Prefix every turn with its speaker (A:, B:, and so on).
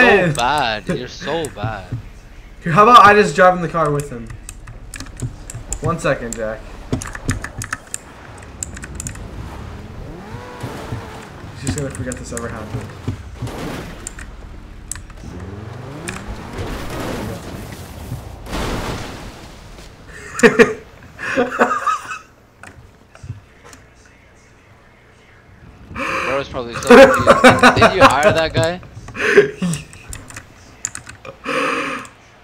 A: man.
B: so bad. You're so bad.
A: Here, how about I just drive in the car with him? 1 second, Jack. He's just gonna forget this ever happened.
B: Bro was probably so confused. Did you hire that guy?